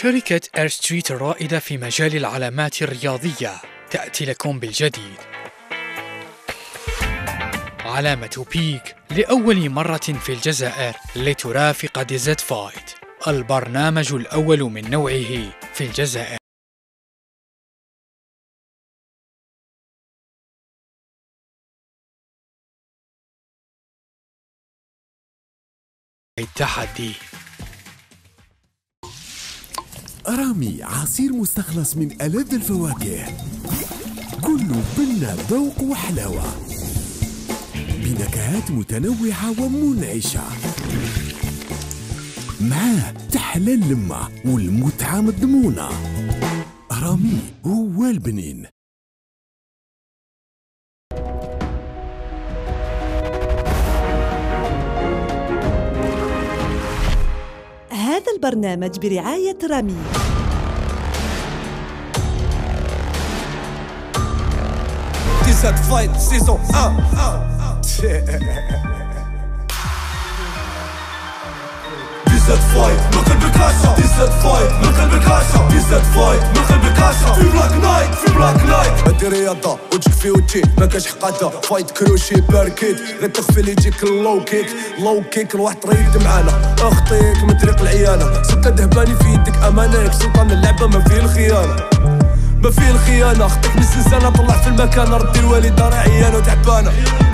شركة اير ستريت الرائدة في مجال العلامات الرياضية تأتي لكم بالجديد. علامة بيك لأول مرة في الجزائر لترافق ديزاد فايت، البرنامج الأول من نوعه في الجزائر. التحدي. رامي عصير مستخلص من ألذ الفواكه، كله بنة ذوق وحلاوة، بنكهات متنوعة ومنعشة، معاه تحلى اللمة والمتعة مضمونة. رامي هو البنين. هذا البرنامج برعاية رامي. ديزاد فايت سيزون 1. ديزاد فايت من قلب الكاشا، ديزاد فايت من قلب الكاشا، ديزاد فايت من قلب الكاشا. في بلاك نايت، في بلاك نايت. هادي رياضة وجهك في وجهي مكاش حقادة. فايت كروشي باركيد غير تخفي لي يجيك اللو كيك، لو كيك الواحد طريد معانا اخطيك من طريق العيانة. سكة دهباني في يدك امانك، سلطان اللعبة ما فيه الخيانة، ما فيه الخيانة. خطيك من الزنزانة طلع في المكان، ردي الوالدة راه عيانة وتعبانة.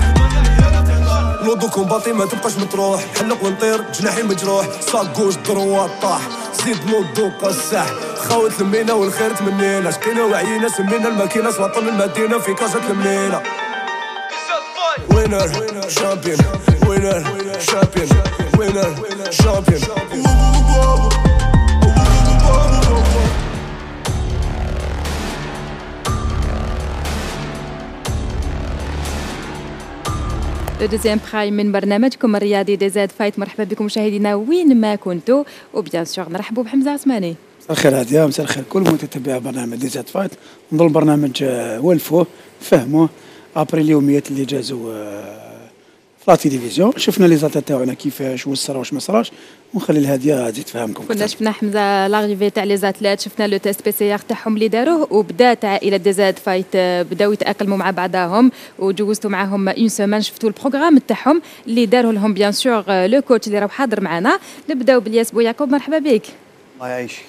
نوضو كومباطي ما تبقاش مطروح، حلق ونطير جناحي مجروح، ساكوش دروات طاح، زيد نوضو قساح. خاوت لمينا والخير تمنينا، شقينا وعينا سمينا الماكينة، سلطان المدينة في كاسة لمينا. وينر شامبيون، وينر شامبيون، وينر شامبيون. دوزيام برايم من برنامجكم الرياضي ديزاد فايت. مرحبا بكم مشاهدينا وين ما كنتوا، وبيان سور نرحبوا بحمزه عثماني. مساء الخير هاديه، مساء الخير كل متتبع برنامج ديزاد فايت. نظن البرنامج ولفوه فهموه ابري اليوميات اللي جازوا في لا تيليفزيون، شفنا لي زاتات تاعنا كيفاش واش صرا واش ما صراش، ونخلي الهاديه تزيد تفهمكم. كنا شفنا حمزه لاغيفي تاع لي زاتلات، شفنا لو تيست بي سي ار تاعهم اللي داروه، وبدات عائله ديزاد فايت بداو يتاقلموا مع بعضهم، وجوزتوا معاهم اون سيمين. شفتوا البروغرام تاعهم اللي داروه لهم بيان سور لو كوتش اللي راه حاضر معنا. نبداو بالياس بويعقوب، مرحبا بك. الله يعيشك.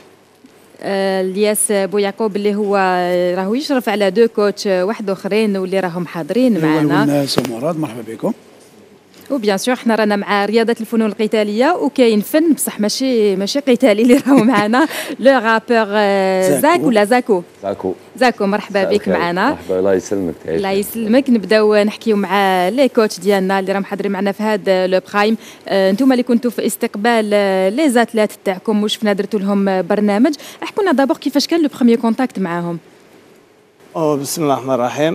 الياس بويعقوب اللي هو راهو يشرف على دو كوتش واحد اخرين واللي راهم حاضرين معنا. والناس ومراد مرحبا بكم. وبيان سور حنا رانا مع رياضه الفنون القتاليه، وكاين فن بصح ماشي قتالي اللي راهو معنا. لو رابور زاك ولا زاكو زاكو مرحبا بك معنا. مرحبا، الله يسلمك. الله يسلمك. نبداو نحكيو مع لي كوتش ديالنا اللي راهم حاضرين معنا في هذا لو برايم. انتم اللي كنتوا في استقبال لي زاتلات تاعكم وشفنا درتوا لهم برنامج. احكوا لنا دابور كيفاش كان لو بروميير كونتاكت معاهم. بسم الله الرحمن الرحيم.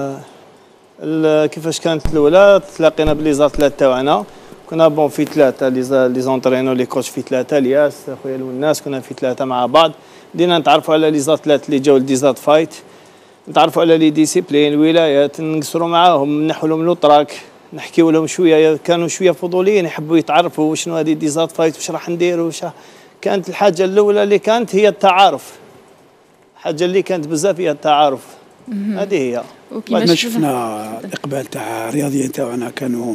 كيفاش كانت الاولى؟ تلاقينا بلي زاتلات تاعنا، كنا بون في ثلاثه لي زونترينور لي كوتش، في ثلاثه الياس خويا والناس، كنا في ثلاثه مع بعض. بدينا نتعرفوا على لي زاتلات اللي جاو لديزاد فايت، نتعرفوا على لي ديسيبلين الولايات، نقصروا معاهم، نحوا لهم لو تراك، نحكيو لهم شويه. كانوا شويه فضوليين يحبوا يتعرفوا شنو هذه ديزاد فايت، واش راح نديروا. كانت الحاجه الاولى اللي كانت هي التعارف، الحاجه اللي كانت بزاف هي التعارف. هذه هي. ما شفنا الاقبال تاع الرياضيين تاعنا،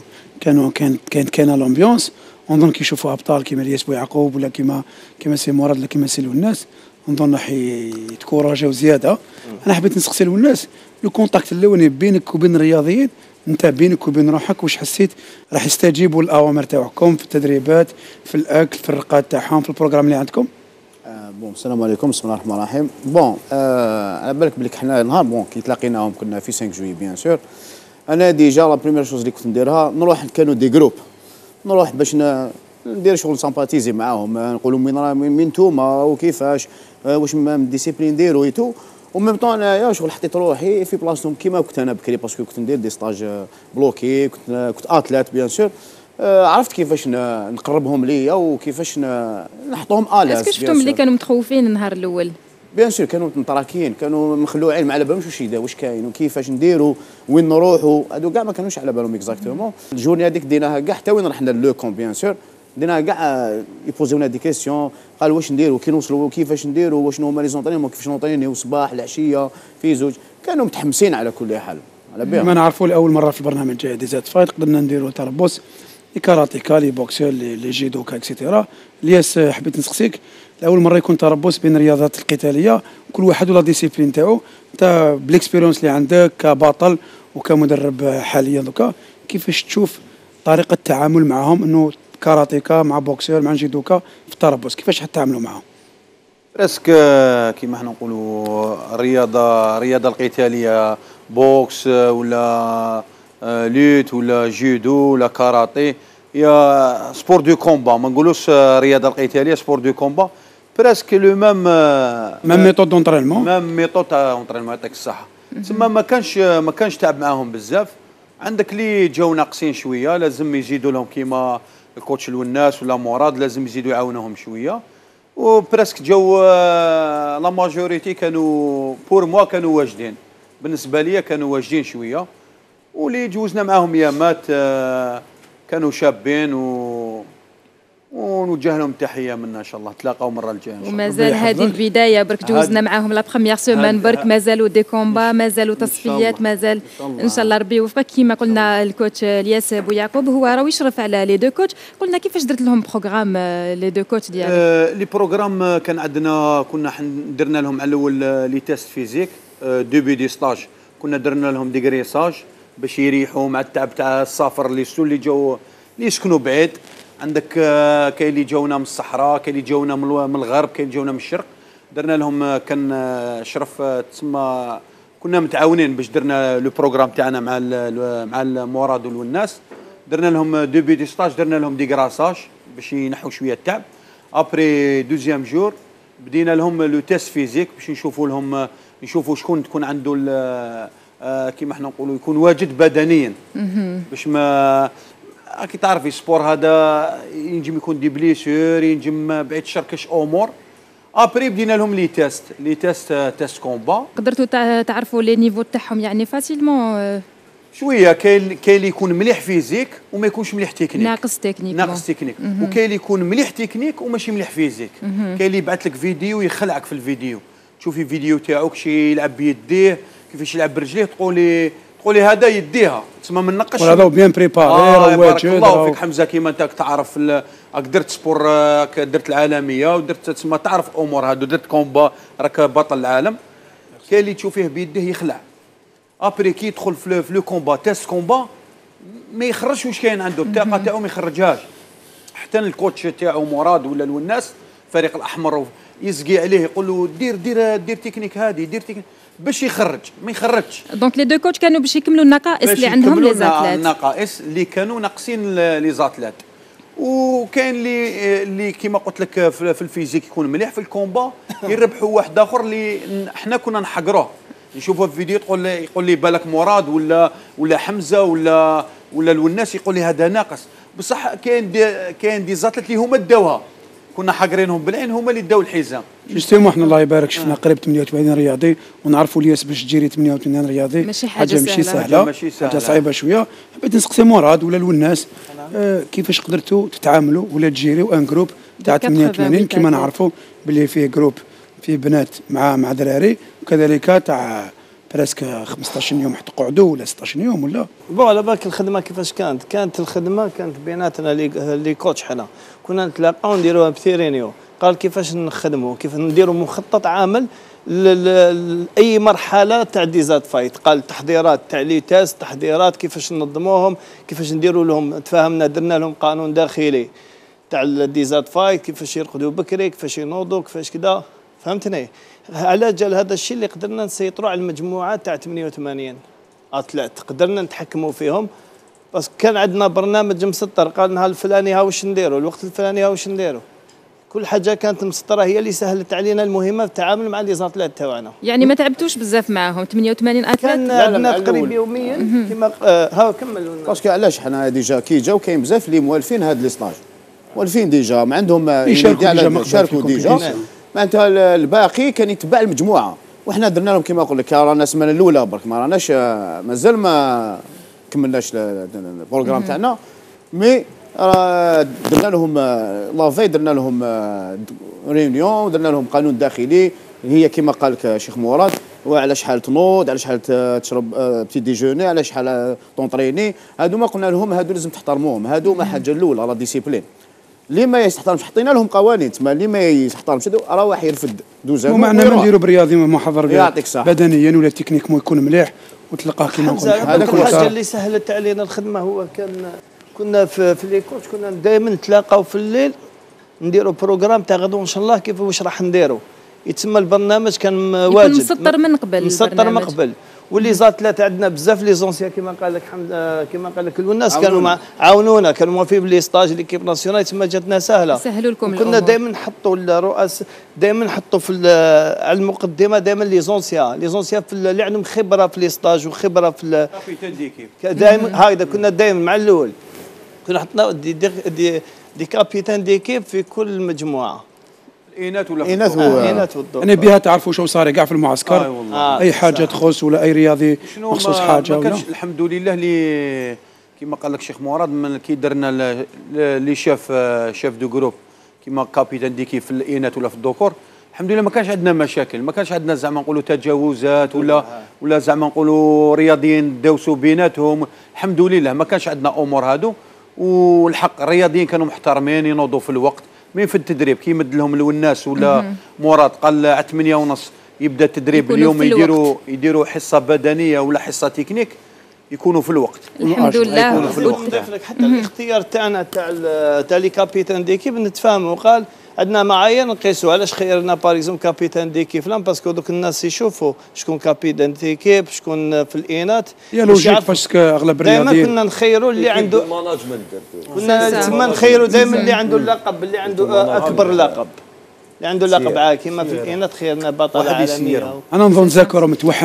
كانت لومبيونس. نظن كي يشوفوا ابطال كيما الياس بويعقوب ولا كيما سي مراد ولا كيما سي الناس، نظن راح يتكوراجيو زياده. انا حبيت نسقسي الناس لو كونتاكت الاولاني بينك وبين الرياضيين، انت بينك وبين روحك واش حسيت راح يستجيبوا الاوامر تاعكم في التدريبات، في الاكل، في الرقاد تاعهم، في البروغرام اللي عندكم؟ بون السلام عليكم، بسم الله الرحمن الرحيم. بون على بالك بليك حنا نهار بون كي تلاقيناهم كنا في 5 جويي بيان سور. انا ديجا لا بريمير شوز اللي كنت نديرها نروح، كانوا دي جروب، نروح باش ندير شغل سامباتيزي معاهم، نقولوا من نتوما وكيفاش واش من ديسيبلين نديروا ايتو، وميم طون انايا شغل حطيت روحي في بلاصتهم كيما كنت انا بكري، باسكو كنت ندير دي ستاج بلوكي، كنت اتلات بيان سور. عرفت كيفاش نقربهم ليا وكيفاش نحطهم الاز. اسكو شفتهم اللي كانوا متخوفين النهار الاول؟ بيان سور كانوا متراكين، كانوا مخلوعين ما على بالهمش واش كاين وكيفاش نديروا وين نروحوا، هادو كاع ما كانوش على بالهم اكزاكتومون. الجورني هذيك ديناها كاع حتى وين رحنا لوكون بيان سور. بدينا كاع يبوزيونا دي كيسيون، قال واش نديروا كي نوصلوا كيفاش نديروا، واش هما لي زونطرينمون كيفاش نونطرينيو صباح العشيه في زوج، كانوا متحمسين على كل حال على بها. ما نعرفوا لاول مره في البرنامج تاع دي زاد فايت قدرنا نديروا تربص لي كاراتيكا لي بوكسور لي جيدوكا اكسيتيرا. الياس حبيت نسقسيك، لاول مره يكون تربص بين الرياضات القتاليه كل واحد ولا ديسيبلين تاعو، انت بالاكسبيريونس اللي عندك كبطل وكمدرب حاليا دوكا كيفاش تشوف طريقه التعامل معهم، انه كاراتيكا مع بوكسور مع جيدوكا في التربص كيفاش حتعاملوا معهم؟ برسك كيما حنا نقولوا الرياضه القتاليه بوكس ولا لوت ولا جودو ولا كاراتي يا سبور دو كومبا، ما نقولوش الرياضه القتاليه سبور دو كومبا، برسك لو ميم ميثود دونطرينمون، ميم ميثود تاع دونطرينمون. يعطيك الصحه. تسمى ما كانش تعب معاهم بزاف. عندك اللي جاو ناقصين شويه لازم يزيدوا لهم كيما الكوتش الوناس ولا مراد، لازم يزيدوا يعاونوهم شويه. وبرسك جاو لا ماجوريتي كانوا بور موا كانوا واجدين، بالنسبه لي كانوا واجدين شويه، واللي جوزنا معاهم يامات كانوا شابين ونوجه لهم تحيه منا ان شاء الله، تلاقاو المره الجايه ان شاء الله. ومازال هذه البدايه برك جوزنا معاهم لا بروميير سيمان، برك مازالوا دي كومبا، مازالوا تصفيات، مازال ان شاء الله ربي يوفقك. كيما قلنا الكوتش الياس بويعقوب هو راه يشرف على لي دو كوتش، قلنا كيفاش درت لهم بروغرام لي دو كوتش ديالك؟ لي بروغرام كان عندنا كنا درنا لهم على الاول لي تيست فيزيك دوبي دي ستاج، كنا درنا لهم دي غريساج باش يريحوا مع التعب تاع السفر اللي جاوا اللي يسكنوا بعيد. عندك كاين اللي جاونا من الصحراء، كاين اللي جاونا من الغرب، كاين اللي جاونا من الشرق، درنا لهم كان شرف تسمى كنا متعاونين باش درنا لو بروغرام تاعنا مع المراد والناس، درنا لهم دوبي دي ستاج، درنا لهم دي غراساج باش ينحوا شويه التعب. ابري دوزيام جور بدينا لهم لو تيست فيزيك باش نشوفوا شكون تكون عنده كيما احنا نقولوا يكون واجد بدنيا، باش ما كي تعرفي السبور هذا ينجم يكون دي بليسور، ينجم بعيد شركش امور. ابري بدينا لهم لي تيست كومبا. قدرتوا تعرفوا لي نيفو تاعهم يعني فاسيلمون شويه؟ كاين اللي يكون مليح فيزيك وما يكونش مليح تكنيك، ناقص تكنيك، وكاين اللي يكون مليح تكنيك وماشي مليح فيزيك. كاين اللي يبعث لك فيديو يخلعك في الفيديو، تشوفي فيديو تاعو كشي يلعب بيديه كيفاش يلعب برجليه، تقولي هذا يديها تسمى من نقش وهذا بيان بريباري بارك الله فيك حمزه. كيما انت تعرف درت سبور، درت العالميه ودرت تسمى تعرف امور هادو، درت كومبا راك بطل العالم. كاين اللي تشوفيه بيديه يخلع، ابري كي يدخل في لو كومبا تيست كومبا ما يخرجش واش كاين عنده، الطاقه تاعو ما يخرجهاش. حتى الكوتش تاعو مراد ولا الوناس الفريق الاحمر يسقي عليه يقول له دير تكنيك هذه، دير تكنيك باش يخرج، ما يخرجش. دونك لي دو كوتش كانوا باش يكملوا النقائص اللي عندهم لي زاتلات، النقائص اللي كانوا ناقصين لي زاتلات. وكاين اللي كيما قلت لك في الفيزيك يكون مليح، في الكومبا يربحوا واحد اخر اللي احنا كنا نحقروه، نشوفه في فيديو يقول لي بالك مراد ولا حمزه ولا الوناس يقول لي هذا ناقص، بصح كاين دي زاتلات اللي هما داوها، كنا حاقرينهم بالعين، هما اللي داو الحزام. جوستومون احنا الله يبارك شفنا قريب 88 رياضي، ونعرفوا الياس باش تجيري 88 رياضي ماشي حاجه سهله، حاجه صعيبه شويه. حبيت نسقسي مراد ولا الوناس كيفاش قدرتوا تتعاملوا ولا تجيريوا ان جروب تاع 88 كيما نعرفوا باللي فيه جروب فيه بنات مع دراري، وكذلك تاع براسك 15 يوم حتى تقعدوا ولا 16 يوم ولا بون. على بالك الخدمه كيفاش كانت الخدمه كانت بيناتنا لي كوتش، حنا كنا نتلاقاو نديروها بثيرينيو، قال كيفاش نخدموا، كيف نديروا مخطط عامل لاي مرحله تاع ديزات فايت. قال تحضيرات تاع لي تيست، تحضيرات كيفاش ننظموهم، كيفاش نديروا لهم، تفاهمنا درنا لهم قانون داخلي تاع الديزات فايت، كيفاش يرقدوا بكري، كيفاش ينوضوا، كيفاش كذا، فهمتني؟ على جال هذا الشيء اللي قدرنا نسيطروا على المجموعات تاع 88 اتلات، قدرنا نتحكموا فيهم. بس كان عندنا برنامج مسطر، قال نهار الفلاني ها واش نديروا، الوقت الفلاني ها واش نديروا، كل حاجه كانت مسطره، هي اللي سهلت علينا المهمه في التعامل مع لي زاتلات تاعنا. يعني ما تعبتوش بزاف معاهم 88 اتلات؟ كان عندنا تقريبا يوميا كما ها كملوا لنا. باسكو علاش حنا ديجا كي جاو كاين بزاف اللي موالفين هاد لي ستاج، موالفين ديجا ما عندهم يشاركوا ديجا، معناتها الباقي كان يتبع المجموعه، وحنا درنا لهم كما نقول لك رانا السمانه الاولى برك ما راناش مازال ما كملناش البروغرام تاعنا، مي درنا لهم لافي، درنا لهم ريونيون، درنا لهم قانون داخلي هي كما قال لك شيخ مراد، وعلى شحال تنوض، على شحال تشرب بتي ديجوني، على شحال تونطريني. هادو ما قلنا لهم هادو لازم تحترموهم، هادو ما حاجه الاولى لا ديسيبلين. اللي ما يحترمش حطينا لهم قوانين تما، اللي ما يحترمش راه واحد يرفد دوزه. ومعنا ما نديروا برياضي محضر صح بدنيا ولا تكنيك يكون مليح وتلقاه كما نقول. هذاك الحاجه اللي سهلت علينا الخدمه هو كنا في لي كوتش كنا دائما نتلاقاو في الليل نديروا بروغرام تاع غدو ان شاء الله كيف واش راح نديروا. يتسمى البرنامج كان واجد مسطر من قبل، مسطر من قبل. واللي زاد ثلاثه عندنا بزاف لي زونسيا كما قال لك كما قال لك الناس كانوا عاونونا، كانوا موافقين بلي ستاج ليكيب ناسيونال، تما جاتنا سهله. سهلوا لكم الامور. كنا دائما نحطوا الرؤساء دائما نحطوا في على المقدمه دائما لي زونسيا في اللي عندهم خبره في لي ستاج وخبره في كابيتان ديكيب دائما هكذا. كنا دائما مع الاول كنا حطنا دي كابيتان ديكيب في كل مجموعه. الاناث ولا الاناث والدور. يعني بها تعرفوا شو صار كاع في المعسكر. اي حاجه تخص ولا اي رياضي مخصوص حاجه ما كانش الحمد لله اللي كما قال لك شيخ مراد من كي درنا اللي شاف دو جروب كما كابيتان ديكي في الاناث ولا في الذكور، الحمد لله ما كانش عندنا مشاكل، ما كانش عندنا زعما نقولوا تجاوزات ولا زعما نقولوا رياضيين داوسوا بيناتهم. الحمد لله ما كانش عندنا امور هادو. والحق الرياضيين كانوا محترمين ينوضوا في الوقت. مين في التدريب كي يمد لهم الوناس ولا مراد قال على 8:30 يبدا التدريب اليوم يديروا حصه بدنيه ولا حصه تكنيك يكونوا في الوقت. الحمد لله. حتى الاختيار تاعنا تاع لي كابيتان ديكيب نتفاهموا. قال عندنا معايير نقيسوا علاش خيرنا باريزوم كابيتان ديكيب فلان، باسكو دوك الناس يشوفوا شكون كابيتان ديكيب شكون في الاناث. يا لوجيك باسكو اغلب الرياضيين دائما كنا نخيروا اللي عنده كنا تما نخيروا دائما اللي عنده اللقب، اللي عنده اكبر لقب، اللي عنده لقب عالي. كما في الاناث خيرنا بطل عالميه. انا نظن ذاكر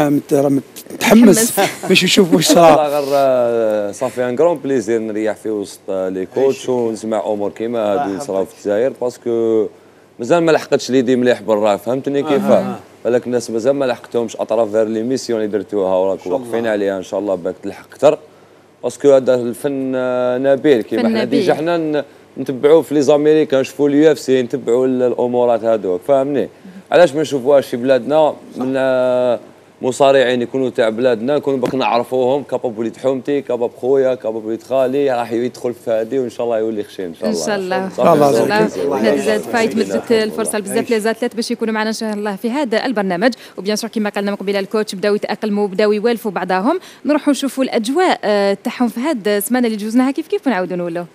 متحمس باش يشوف واش صرا. غير صافي ان كرون بليزير نريح في وسط لي كوتش ونسمع امور كيما هادو اللي صراو في الجزائر، باسكو مازال ما لحقتش ليدي مليح برا، فهمتني كيفاه. بالك الناس مازال ما لحقتهمش اطرافير لي ميسيون اللي درتوها وراكم واقفين عليها، ان شاء الله باك تلحق اكثر، باسكو هذا الفن نبيل. كيما حنا ديجا حنا نتبعوه في لي زاميريكان، نشوفوا اليو اف سي، نتبعوا الامورات هذوك، فاهمني. علاش ما نشوفوهاش في بلادنا من مصارعين يكونوا تاع بلادنا، نكونوا باك نعرفوهم، كاباب وليد حومتي، كاباب خويا، كاباب وليد خالي، راح يدخل في هذه وان شاء الله يولي خشين ان شاء الله. ان شاء الله. هنا ديزاد فايت مدت الفرصه لبزاف لي زاتليت باش يكونوا معنا ان شاء الله في هذا البرنامج. وبيان سور كما قالنا من قبيله الكوتش بداو يتاقلموا وبداو يوالفوا بعضهم. نروحوا نشوفوا الاجواء تاعهم في هذه السمانه اللي جوزناها كيف ونعاودوا نولوا.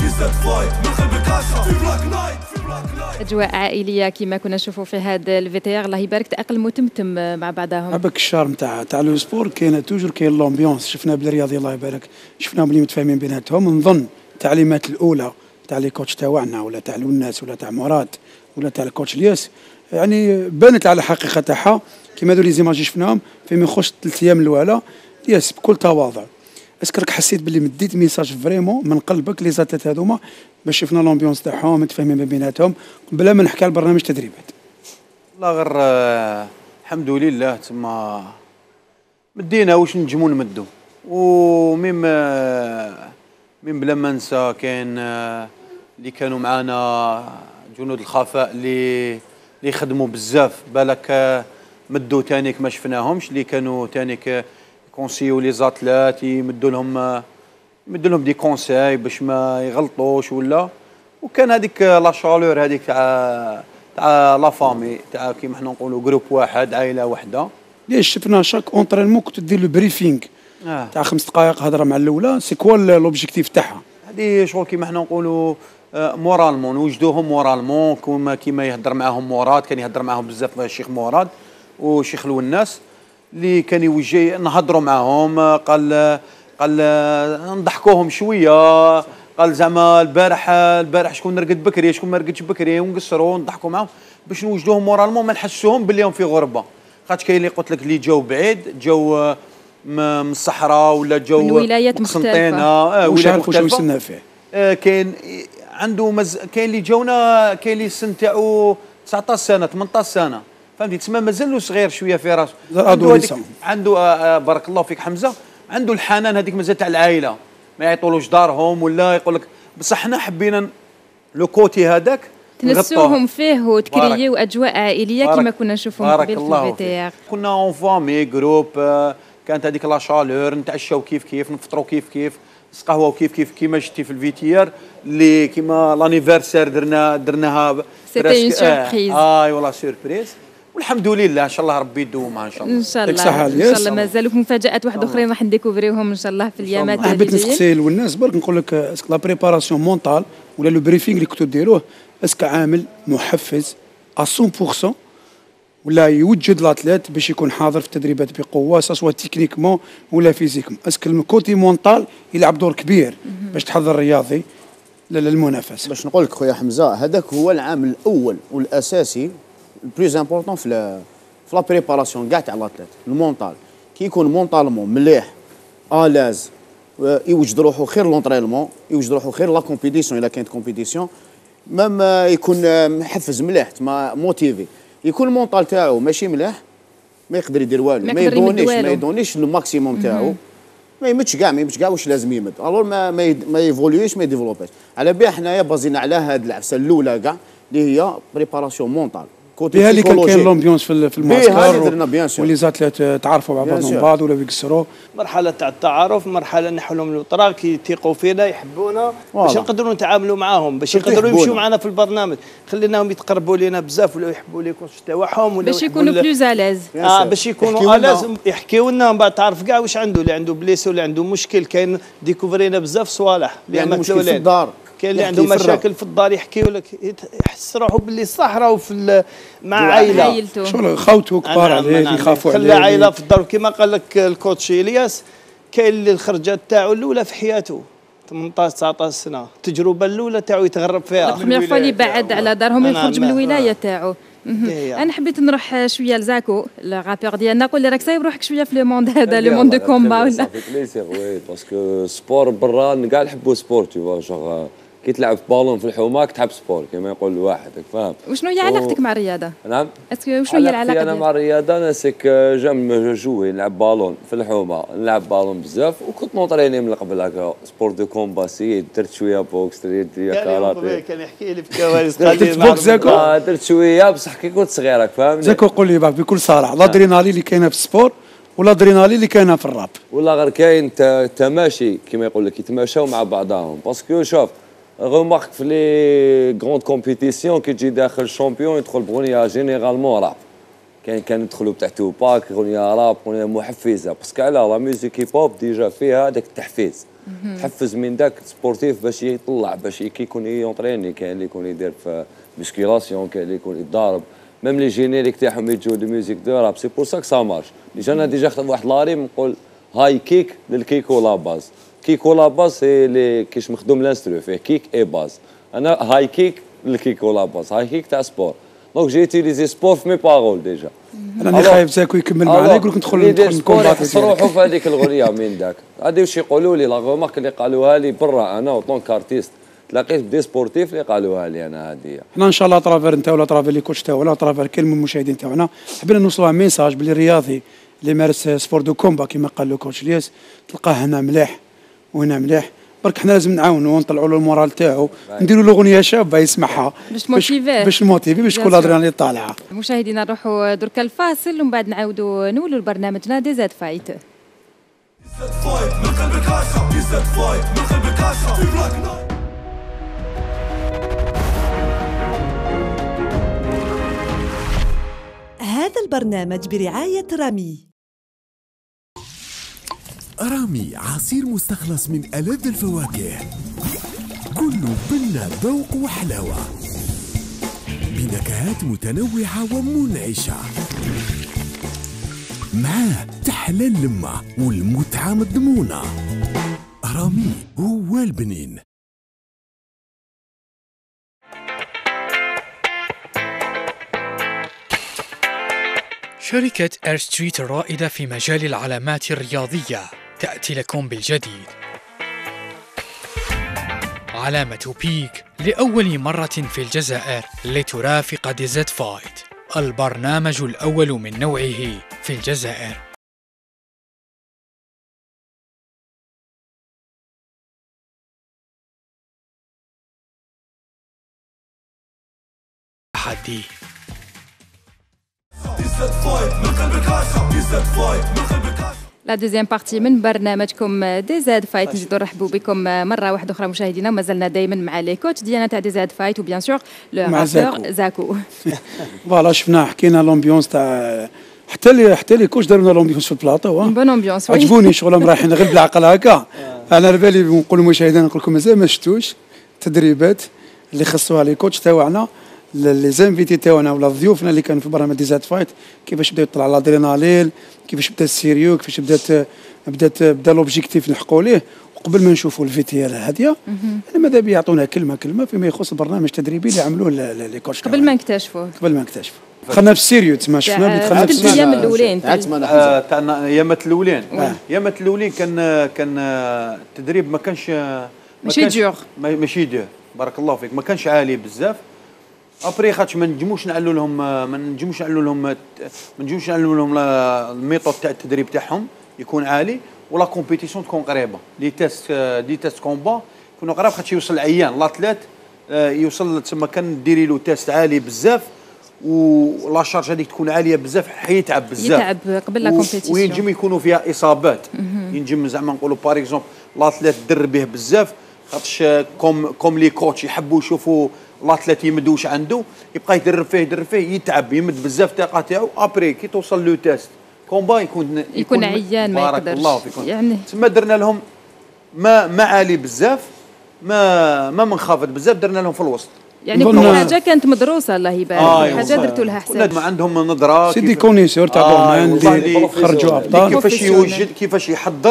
ديزاد فايت من قلب الكاشا في بلاك نايت اجواء عائليه كما كنا نشوفوا في هذا الفيتيار. الله يبارك تاقلموا وتمتم مع بعضهم. عباك الشارم تاع لو سبور كاين توجور كاين لومبيونس. شفنا بالرياضي الله يبارك شفناهم اللي متفاهمين بيناتهم. نظن التعليمات الاولى تاع لي كوتش تاعنا ولا تاع الناس ولا تاع مراد ولا تاع الكوتش الياس يعني بانت على الحقيقه تاعها كيما هذو لي زيماج شفناهم فيما يخش 3 ايام الاولى ياس بكل تواضع. اسكو راك حسيت باللي مديت ميساج فريمون من قلبك لي زاتليت هذوما باش شفنا لومبيونس تاعهم متفاهمين ما بيناتهم بلا ما نحكي على البرنامج تدريبات؟ والله غير الحمد لله تما مدينا واش نجمو نمدو وميم من بلا ما ننسى كاين اللي كانوا معانا جنود الخفاء اللي خدموا بزاف بالك مدوا تانيك ما شفناهمش اللي كانوا تانيك كونسيو لي زاتلات يمدوا لهم دي كونساي باش ما يغلطوش ولا. وكان هذيك لا شالور هذيك تاع لا فامي تاع كيما حنا نقولوا جروب واحد عائله واحده. ليش شفنا شاك اونترينمون كنت دير لو بريفينغ تاع 5 دقائق هضره مع الاولى سي كوا لوبجيكتيف تاعها. هذه شغل كيما حنا نقولوا مورالمون نوجدوهم مورالمون كيما يهضر معاهم مراد كان يهضر معاهم بزاف الشيخ مراد وشيخ الوناس اللي كان يوجه نهضروا معاهم. قال نضحكوهم شويه. قال زعما البارح شكون رقد بكري شكون ما رقدش بكري ونقصروا ونضحكوا معاهم باش نوجدوهم مورالمون ما نحسوهم باللي هم في غربه. خاطش كاين اللي قلت لك اللي جاو بعيد جاو من الصحراء ولا جاو من ولايات مختلفه واش عارفوا شنو يسنى فيه. كاين عنده كاين اللي جاونا كاين اللي السن تاعو 19 سنه 18 سنه فهمتي تسمى مازال له صغير شويه في راسه. عنده بارك الله فيك حمزه عنده الحنان هذيك مازال تاع العائله ما يعيطولوش دارهم ولا يقول لك بصح حنا حبينا لو كوتي هذاك تنسوهم فيه وتكريوا اجواء عائليه كما كنا نشوفوا قبل في الفيتيار. كنا اون فامي جروب كانت هذيك لا شالور نتعشاو كيف نفطروا كيف قهوه كيف كيما شتي في الفيتيار اللي كيما لانيفرسير درناها سيتي اون سوربريز. والله سوربريز والحمد لله ان شاء الله ربي يدومها ان شاء الله. ان شاء الله مازالوا مفاجات واحد اخرين راح نديكوفريوهم ان شاء الله في الايامات اللي حبيت نسقسي والناس برك نقول لك اسك لا بريباراسيون مونطال ولا لو بريفينغ اللي كنتو ديروه اسك عامل محفز 100% ولا يوجد لاتليت باش يكون حاضر في التدريبات بقوه سواء تكنيكمون ولا فيزيكمون. اسك الكوتي مونطال يلعب دور كبير باش تحضر الرياضي للمنافسه. باش نقول لك خويا حمزه هذاك هو العامل الاول والاساسي البلوز امبورطون في لا بريباراسيون كاع تاع لاتليت المونطال. كي يكون مونطالمون مليح الاز يوجد روحو خير لونطرينمون يوجد روحو خير لا كومبيتيسيون الا كانت كومبيتيسيون مام يكون محفز مليح تما موتيفي. يكون المونطال تاعو ماشي مليح ما يقدر يدير والو ما يدونيش الماكسيموم تاعو ما يمدش كاع واش لازم يمد الور ما يفوليوش ما يديفلوبيش. على بها حنايا بازينا على هاد العفسه الاولى كاع اللي هي بريباراسيون مونطال بها اللي كان لومبيونس في المعسكر واللي زاتلات تعرفوا مع بعضهم بعض ولا يقصروا. مرحله تاع التعارف مرحله نحو لهم الوطراء كي يثيقوا فينا يحبونا باش نقدروا نتعاملوا معاهم باش يقدروا يمشوا معنا في البرنامج. خليناهم يتقربوا لنا بزاف ولا يحبوا لي كونش تاعهم ولا باش يكونوا بلوز الاز. باش يكونوا الاز يحكيوا لنا من بعد تعرف كاع واش عنده اللي عنده بليسو اللي عنده مشكل. كاين ديكوفرينا بزاف صوالح اللي عنده مشكل في الدار كاين اللي عنده مشاكل في الدار يحكيوا لك يحس روحه باللي صح راهو في مع عائلته شغل خوته كبار عليه يخافوا عليه خلى عائله في الدار. كما قال لك الكوتش الياس كاين اللي الخرجات تاعو الاولى في حياته 18 19 سنه التجربه الاولى تاعو يتغرب فيها بروميير فوا اللي بعد على دارهم يخرج من الولايه تاعو. انا حبيت نروح شويه لزاكو الرابور ديالنا. قول لي راك سايب روحك شويه في لو موند هذا لو موند دو كومبا ولا بليزير وي باسكو سبور برا كاع نحبوا سبور تو فوا كي تلعب بالون في الحوماك تحب سبور كما يقول الواحد فاهم. وشنو هي علاقتك مع الرياضه؟ نعم اسكو وشنو هي العلاقه انا مع الرياضه؟ انا سيك جام جوي نلعب بالون في الحومه نلعب بالون بزاف وكنت نونطريني من قبل هكا سبور دو كومبا سي درت شويه بوكس درت كاراتيه. كان يحكي لي في الكواليس درت بوكس زاكو درت شويه بصح كي كنت صغير فاهم. زاكو قول لي بكل صراحه الادرينالين اللي كاينه في السبور ولا الادرينالين اللي كاينه في الراب ولا غير كاين تماشي كما يقول لك يتماشاو مع بعضهم باسكو شوف غومارك في لي غروند كومبيتيسيون كي تجي داخل الشامبيون يدخل بغنيه جينيرالمون راب. كان يدخلوا بتاع توباك غنيه راب غنيه محفزه باسكو على لا ميوزيك هيب هوب ديجا فيها هذاك التحفيز تحفز من داك سبورتيف باش يطلع باش كي يكون يونطريني، كاين اللي يكون يدير في مسكيلاسيون، كاين اللي يكون يتضارب، ميم لي جينيريك تاعهم يجوا دو ميوزيك دو راب. سي بور سا سا مارش. ديجا انا ديجا خدت واحد لاريم نقول هاي كيك للكيك ولا باز. كيك ولا باز سي اللي كيش مخدوم لانسترو فيه كيك اي باز. انا هاي كيك للكيك ولا باز، هاي كيك تاع سبور. دونك جي يوتيليزي سبور في مي بارول ديجا. انا خايف زاكو يكمل معنا يقول لك ندخل نكومبات روحو في هذيك الغنيه من داك. هادي واش يقولوا لي لا غومارك اللي قالوها لي برا انا وطونك ارتيست تلاقيت بدي سبورتيف اللي قالوها لي انا هذه. حنا ان شاء الله طرافير انت ولا طرافير لي كوتش تاعو ولا طرافير كل من المشاهدين تاعنا حبينا نوصلوا ميساج باللي الرياضي اللي مارس سبور دو كومبا كما قال له كوتش الياس تلقاه هنا مليح وهنا مليح. برك حنا لازم نعاونوا ونطلعوا له المورال تاعو، نديروا له اغنيه شابه يسمعها باش الموتيفي باش تكون الادرينالين طالعه. مشاهدينا نروحوا دركا الفاصل ومن بعد نعاودوا نولوا لبرنامجنا دي زاد فايت. هذا البرنامج برعاية رامي. رامي عصير مستخلص من ألذ الفواكه، كله بنا ذوق وحلاوة، بنكهات متنوعة ومنعشة، معاه تحلى اللمة والمتعة مضمونة. رامي هو البنين. شركة اير ستريت الرائدة في مجال العلامات الرياضية تأتي لكم بالجديد. علامة بيك لأول مرة في الجزائر لترافق دي زد فايت، البرنامج الأول من نوعه في الجزائر. تحدي لا دوزيام بارتي من برنامجكم دي زاد فايت. نزيدو نرحبوا بكم مره واحده اخرى مشاهدينا، ومازلنا دائما مع لي كوتش ديالنا تاع دي زاد فايت وبيان سور لو رابور زاكو. فوالا شفنا حكينا لومبيونس تاع حتى لي كوتش داروا لنا لومبيونس في البلاطو. بون امبيونس عجبوني شغلهم رايحين غير بالعقل هكا. انا على بالي نقول للمشاهدين نقول لكم مازال ما شفتوش التدريبات اللي خصوها لي كوتش تاعنا لي زانفيتي تاعنا ولا ضيوفنا اللي كانوا في برنامج دي زاد فايت، كيفاش بداو يطلع الادرينالين، كيفاش بدا السيريو، كيفاش بدا لوبجيكتيف نحقوا ليه. وقبل ما نشوفوا الفيديوهات هذه انا ماذا بي يعطونا كلمه فيما يخص البرنامج التدريبي اللي عملوه لي كوتش قبل ما نكتشفوه. دخلنا في السيريو تما شفنا دخلنا في الايام الاولين تاعنا ايامات الاولين كان التدريب ما كانش ماشي دور بارك الله فيك، ما كانش عالي بزاف. ابري خاطش ما نجموش نعلوا لهم الميثود تاع التدريب تاعهم يكون عالي، ولا كومبيتيسيون تكون قريبه. لي تيست كومبا يكونوا قراب خاطش يوصل العيان لاتليت يوصل تما كان ديري له تيست عالي بزاف، ولا شارج هذيك تكون عاليه بزاف حيتعب بزاف، يتعب قبل لا كومبيتيسيون، وينجم يكونوا فيها اصابات. ينجم زعما نقولوا باغ اكزومبل لاتليت دربيه بزاف خاطش كوم لي كوتش يحبوا يشوفوا لاتليت يمدوش عنده، يبقى يدرب فيه يتعب يمد بزاف الطاقه تاعو. ابري كي توصل لو تيست كومبا يكون عيان ما يقدرش. الله فيكم يعني تما درنا لهم ما عالي بزاف ما منخفض بزاف، درنا لهم في الوسط. يعني كل حاجه كانت مدروسه الله يبارك، حاجه درتوا لها حساب. ما عندهم نظره سيدي كونيسور تاع دومين اللي خرجوا ابطال، كيفاش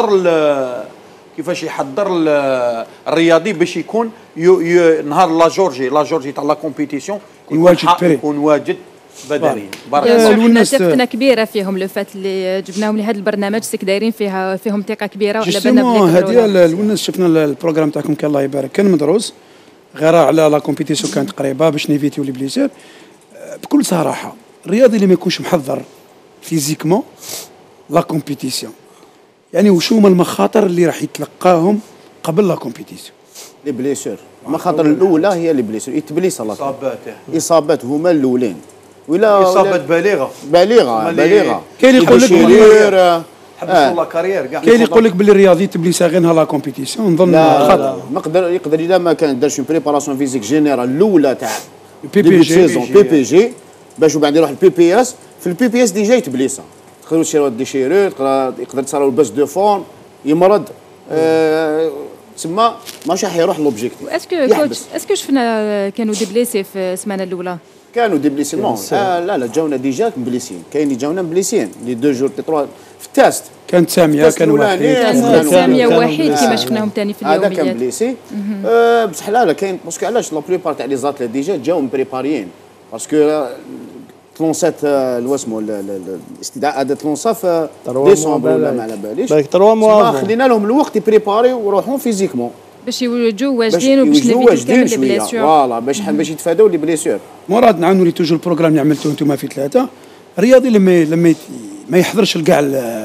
يحضر الرياضي باش يكون نهار لا جورجي تاع لا كومبيتيسيون يكون واجد بدنيا. حنا ثقتنا كبيره فيهم، لو فات اللي جبناهم لهذا البرنامج سك دايرين فيهم ثقه كبيره، وعلى بالنا هذه الوناس شفنا البروغرام تاعكم كان الله يبارك كان مدروس غير على لا كومبيتيسيون كانت قريبه باش نيفيتيو لي بليزير. بكل صراحه الرياضي اللي ما يكونش محضر فيزيكمون لا كومبيتيسيون، يعني وشو هما المخاطر اللي راح يتلقاهم قبل لا كومبيتيسيون؟ لي بليسور. المخاطر الاولى هي لي بليسور، يتبليس الله اصابات هما الاولين، ولا اصابات بالغه كاين يقول لك حبسوا لا كارير كاع. كاين يقول لك باللي الرياضي تبليسها غير نهار لا كومبيتيسيون. نظن خطا. يقدر اذا ما كان دارش بريباراسيون فيزيك جينيرال الاولى تاع بي بي جي باش وبعد يروح البي بي اس. في البي بي اس ديجا يتبليسها، تقدروا تشريو ديشيرو، يقدر تصراو الباس دو فون، يمرض تسمى ماشي حيروح لوبجيكتيف. اسكو شفنا كانوا دي بليسي في السمانه الاولى؟ كانوا دي بليسي نو لا جاونا ديجا مبليسيين، كاين اللي جاونا مبليسيين لي دو جور تي تروا في التاست. كانت ساميه كان واحد كان ساميه وحيد كما شفناهم ثاني في اليوميات. هذا كان بليسي بصح لا كاين باسكو علاش لا بلوبار تاع لي زاتليت ديجا جاو مبريباريين باسكو تلونسات الواسمو الاستدعاء هذا تلونسا في ديسمبر ولا ما على باليش 3 موا خلينا لهم الوقت يبريباري ويروحوا فيزيكمون باش يوجدوا واجدين وباش نيفيتو كامل لي بليسيور. فوالا باش يتفاداو لي بليسيور. مراد نعاونوا لي توجور البروغرام اللي عملتوه انتم في 3 الرياضي لما ما يحضرش كاع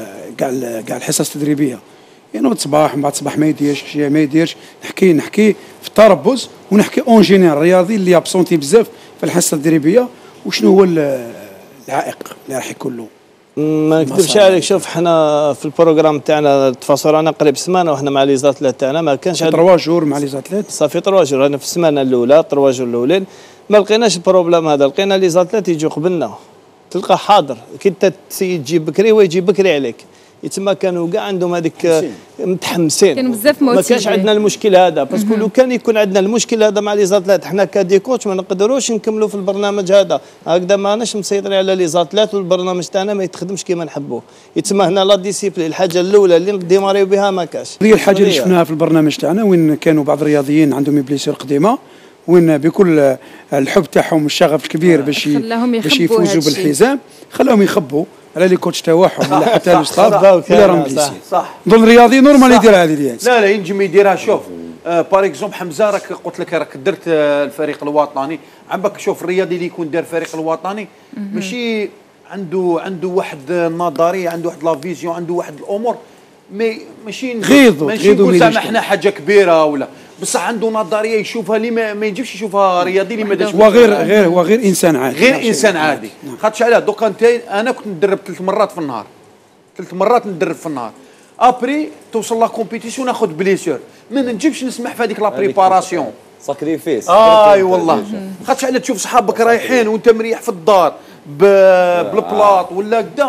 الحصص التدريبيه يعني الصباح من بعد الصباح ما يديرش عشيه ما يديرش نحكي في التربص ونحكي اون جينيرال الرياضي اللي ابسونتي بزاف في الحصه التدريبيه وشنو هو العائق اللي راح يكون له. ما نكذبش عليك شوف حنا في البروغرام تاعنا تفاصيلنا قريب سمانه وحنا مع لي زاتلات تاعنا ما كانش 3 شهور مع لي زاتلات صافي 3 شهور. انا في السمانه الاولى 3 شهور الاولين ما لقيناش البروبليم هذا، لقينا لي زاتلات يجوا قبلنا تلقى حاضر كي انت تجي بكري ويجي بكري عليك يتما كانوا كاع عندهم هذيك متحمسين. كانوا بزاف ما كانش عندنا المشكل هذا باسكو لو كان يكون عندنا المشكل هذا مع لي زاتلات حنا كدي كوتش ما نقدروش نكملوا في البرنامج هذا هكذا ماناش مسيطرين على لي زاتلات والبرنامج تاعنا ما يتخدمش كما نحبوه. يتما هنا لا ديسيبلين الحاجه الاولى اللي نديماريو بها ما كاش. هي الحاجه اللي شفناها في البرنامج تاعنا وين كانوا بعض الرياضيين عندهم بليسير قديمه وين بكل الحب تاعهم والشغف الكبير باش يفوزوا بالحزام خلاهم يخبوا على لي كوتش تاعهم ولا حتى الستاف ولا راهم بليسي. صح نظن الرياضي نورمال يديرها هذه الياس. لا ينجم يديرها. شوف بار اكزومبل حمزه راك قلت لك راك درت الفريق الوطني عمك. شوف الرياضي اللي يكون دار الفريق الوطني ماشي عنده واحد النظريه عنده واحد لا فيزيون عنده واحد الامور ماشي نقول زعما احنا حاجه كبيره ولا بصح عنده نظريه يشوفها اللي ما ينجمش يشوفها رياضي اللي ما داش هو غير انسان عادي. غير انسان عادي. خاطش علاه دوكا انا كنت ندرب 3 مرات في النهار 3 مرات ندرب في النهار ابري توصل لا كومبيتيسيون ناخذ بليسيور ما نجمش نسمح في هذيك لا بريباراسيون ساكريفيس. اي والله خاطش علاه تشوف صحابك رايحين وانت مريح في الدار بالبلاط ولا كذا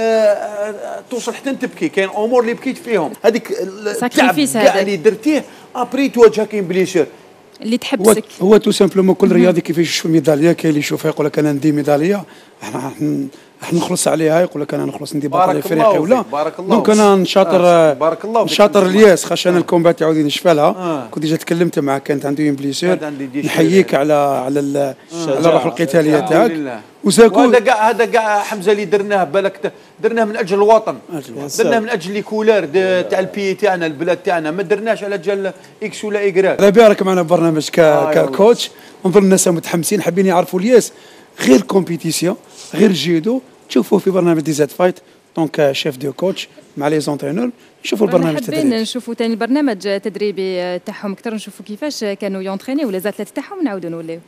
توصل حتى تبكي. كاين امور اللي بكيت فيهم هذيك التعب كاع اللي درتيه ابري تواجه كاين بليسير اللي تحبسك. هو تو سامبلومون كل رياضي كيفاش يشوف ميداليه كاين اللي يشوفها يقول لك انا ندي ميداليه احنا نخلص عليها يقول لك انا نخلص ندي بطل افريقيا ولا دونك انا نشاطر الياس خاش انا الكومبات يعاود نشفى لها. كنت ديجا تكلمت معاه كانت عنده بليسير نحييك على الروح القتاليه تاعك وساكو هذا كاع حمزه اللي درناه بالك درناه من اجل الوطن درناه من اجل لي كولار تاع البي تاعنا البلاد تاعنا ما درناش على جال اكس ولا ايكغاك. راه بارك معنا برنامج ككوتش نظن الناس متحمسين حابين يعرفوا الياس غير كومبيتيسيون غير جيدو تشوفوه في برنامج دي زاد فايت دونك شيف دو كوتش مع لي زونترينور نشوفوا البرنامج التدريبي. حابين نشوفوا ثاني البرنامج التدريبي تاعهم اكثر نشوفوا كيفاش كانوا يونتريني ولا زاتلات تاعهم نعاودوا نوليو.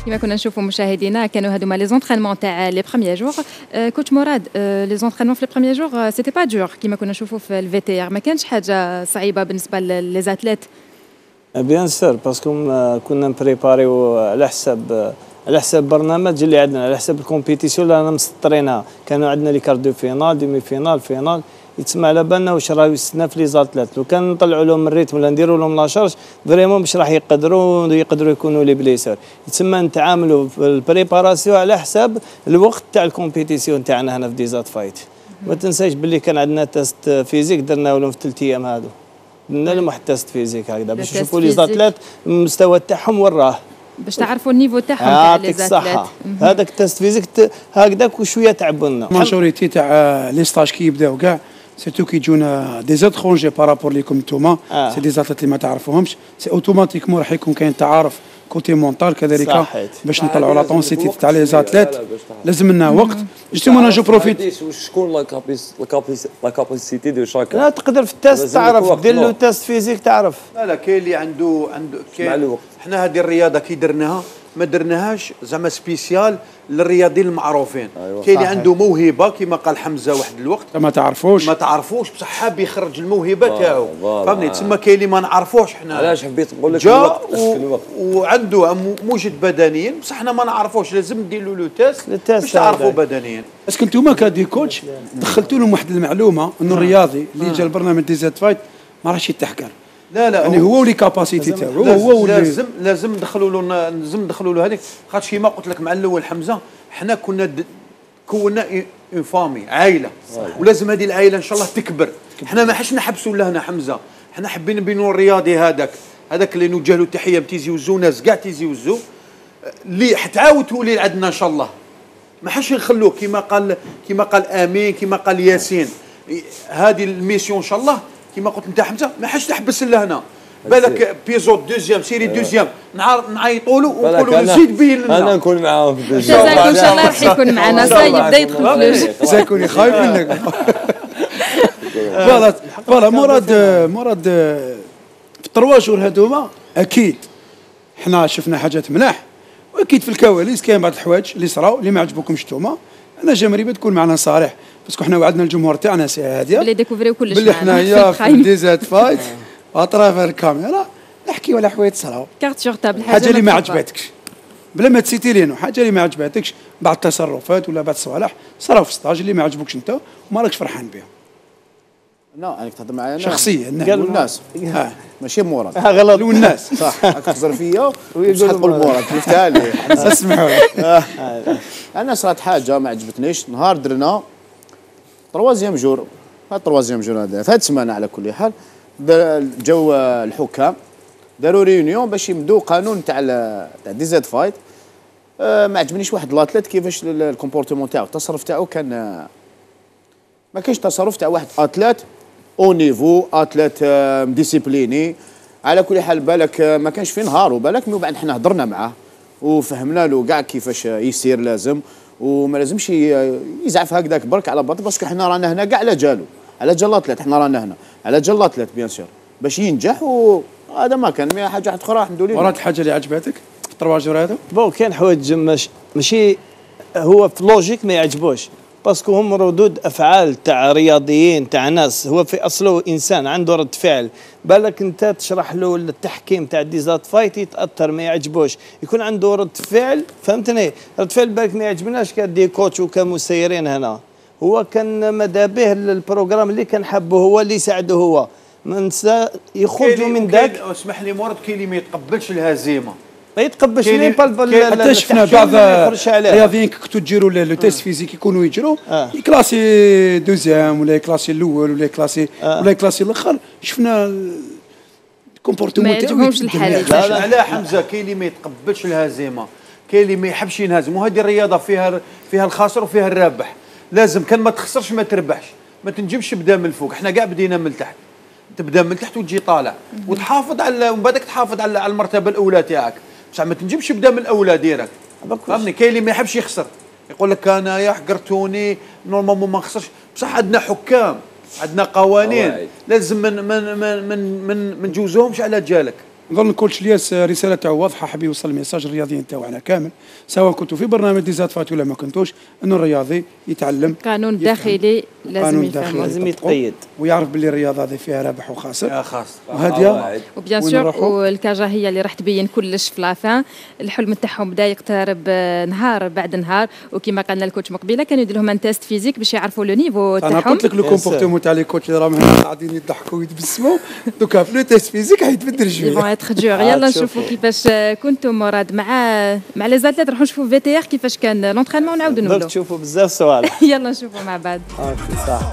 كما كنا نشوفوا مشاهدينا كانوا هذوما لي زونطرينمون تاع لي بروميير جور. كوتش مراد، لي زونطرينمون في لي بروميير جور سيتي با دور كما كنا نشوفوا في الفي تي ار، ما كانش حاجه صعيبه بالنسبه لي زاتليت؟ بيان سور باسكو كنا نبريباريو على حساب البرنامج اللي عندنا، على حساب الكومبيتيسيون اللي رانا مسطرينها. كانوا عندنا لي كار دو فينال، ديمي فينال، فينال، يتسمى على بالنا واش راه يستنى في لي زاتليت. لو كان نطلعوا لهم الريتم ولا نديروا لهم لاشارج فريمون باش راح يقدروا يكونوا لي بليسور. يتسمى نتعاملوا في البريباراسيون على حساب الوقت تاع الكومبيتيسيون تاعنا هنا في ديزات فايت. ما تنساش باللي كان عندنا تيست فيزيك درناه لهم في 3 ايام هذو، درنا لهم واحد تيست فيزيك هكذا باش نشوفوا لي زاتليت المستوى تاعهم وين راه، باش تعرفوا النيفو تاعهم تاع لي زاتليت. هذاك التيست فيزيك هكذاك وشويه تعبوا لنا. ماجوريتي تاع لي ستاج كي يبداو كاع سيرتو كي يجونا دي زاترونجي بارابور ليكم نتوما، سي دي زاتليت اللي ما تعرفوهمش، سي اوتوماتيكمون راح يكون كاين تعارف كوتي مونتال كذلك باش نطلعوا لا طونسيتي تاع لي زاتليت. لازم لنا وقت جوستومون جو بروفيت. شكون لا كاباسيتي دو شاكا؟ لا تقدر في التيست تعرف، دير له تيست فيزيك تعرف. لا كاين اللي عنده كاين. حنا هذه الرياضه كي درناها ما درناهاش زعما سبيسيال للرياضيين المعروفين. كاين اللي عنده موهبه كما قال حمزه واحد الوقت ما تعرفوش بصح حاب يخرج الموهبه تاعو، فهمني؟ تسمى كاين اللي ما نعرفوش حنا. علاش حبيت نقول لك جا وعنده موجود بدنيا بصح حنا ما نعرفوش، لازم نديروا له تيست باش تعرفوا بدنيا. اسكو نتوما كدي كوتش دخلتوا لهم واحد المعلومه انه الرياضي اللي جا البرنامج دي زاد فايت ما راهش يتحكر. لا يعني هو ولي كاباسيتي تاعو هو لازم ندخلوا له هذيك، خاطر كيما قلت لك مع الاول حمزه حنا كنا اون فامي، عائله، ولازم هذه العائله ان شاء الله تكبر. حنا ما حش نحبسوا لهنا حمزه، حنا حابين نبينوا الرياضي هذاك اللي نوجه له تحيه تيزيوزو ناس كاع تيزيوزو اللي حتعاود تولي عندنا ان شاء الله. ما حش نخلوه كيما قال امين، كيما قال ياسين، هذه الميسيون ان شاء الله كيما قلت نتاع حمزه ما حش تحبس لهنا. بالك بيزود دوزيام سيري دوزيام نعيطوا له ونقولوا له زيد بين لنا. انا نكون معاهم في جزاك ان شاء الله راح يكون معنا يبدا يدخل فلوس. زاكوني خايف منك. فوالا مراد في 3 شهور هذوما اكيد حنا شفنا حاجات ملاح، واكيد في الكواليس كاين بعض الحوايج اللي صراو اللي ما عجبوكمش نتوما. انا جمريبه تكون معنا صريح باسكو حنا وعدنا الجمهور تاعنا سي هاديه بلي ديكوفريو كلش بلي حنايا في ديزات فايت اطراف الكاميرا نحكيو على حوايج صراو. كارت سور تابل حاجه اللي ما عجبتكش بلا ما تسيتي لينو، حاجه اللي ما عجبتكش بعض التصرفات ولا بعض الصوالح صراو في ستاج اللي ما عجبوكش انت وما راكش فرحان بها. لا انا تهضر معايا شخصيا قالوا الناس ماشي مراد غلط والناس صح راك تهضر فيا ويقول تقول مراد شفتها لي اسمحوا لي. انا صرات حاجه ما عجبتنيش نهار درنا 3 جور، هذا 3 جور هذا في هذه السمانه على كل حال جو الحكام داروا ريونيون باش يمدوا قانون تاع ديزاد فايت. ما عجبنيش واحد لاتليت كيفاش الكومبورتمون تاعو التصرف تاعو كان ما كاينش تصرف تاع واحد اتليت او نيفو اتليت ديسيبليني. على كل حال بالك ما كانش في نهار وبالك من بعد حنا هضرنا معاه وفهمنا له كاع كيفاش يسير لازم وما لازمش يزعف هكذاك برك على باطل باسكو حنا رانا هنا كاع على جالو على جال اتليت. حنا رانا هنا على جال اتليت بيان سور باش ينجح وهذا ما كان حاجه واحده اخرى الحمد لله. ورات الحاجه اللي عجبتك في 3 جور هذا بون كاين حوايج ماشي هو في لوجيك ما يعجبوش باسكو هم ردود افعال تاع رياضيين تاع ناس هو في اصله انسان عنده رد فعل. بالك انت تشرح له التحكيم تاع ديزات فايت يتاثر ما يعجبوش يكون عنده رد فعل، فهمتني؟ رد فعل بالك ما يعجبناش كدي كوتش وكمسيرين هنا. هو كان ماذا به البروغرام اللي كان حبه هو اللي يساعده هو ما نسى يخرجوا من ذاك. اسمح لي مراد كاين اللي ما يتقبلش الهزيمه ما يتقبلش حتى شفنا بعض الرياضيين كنتو تجيروا لو تيست فيزيك يكونوا يجروا يكلاسي دوزيام ولا يكلاسي الاول ولا يكلاسي ولا يكلاسي الاخر. شفنا الكومبورتمون ما يعجبهمش الحال. لا حمزه كاين اللي ما يتقبلش الهزيمه، كاين اللي ما يحبش ينهزم، وهذه الرياضه فيها الخاسر وفيها الرابح. لازم كان ما تخسرش ما تربحش، ما تنجمش بدا من الفوق. احنا كاع بدينا من التحت، تبدا من التحت وتجي طالع وتحافظ على ومن بعدك تحافظ على المرتبه الاولى تاعك بصح ما تنجمش بدا من الاولى ديرك. فهمني؟ كاين اللي ما يحبش يخسر يقول لك انا يا حقرتوني نورمالمون ما نخسرش، بصح عندنا حكام عندنا قوانين لازم من نجوزوهمش على جالك. نظن الكوتش الياس رساله تاعو واضحه، حاب يوصل الميساج الرياضيين تاعنا كامل، سواء كنتوا في برنامج دي زاد فايت ولا ما كنتوش، انه الرياضي يتعلم قانون داخلي لازم يفهم، لازم يتقيد ويعرف باللي الرياضه هذه فيها رابح وخاسر. خاص وهذه وبيان سور والكاجا هي اللي راح تبين كلش في لافان. الحلم تاعهم بدا يقترب نهار بعد نهار، وكما قالنا الكوتش مقبله كانوا يديروا لهم ان تيست فيزيك باش يعرفوا لو نيفو تاعهم. انا قلت لك لو كومبورتمون تاع لي كوتش اللي راهم هنا قاعدين يضحكوا ويتبسموا، دوكا في لو تيست فيزيك حيتبدل شويه. يلا نشوفوا كيفاش كنتم مراد مع لي زاتليت. راح نشوفوا في تي ار كيفاش كان لونترينمون ونعاودوا نولوا. درك تشوفوا بزاف صوالح. يلا نشوفوا مع بعض. صح.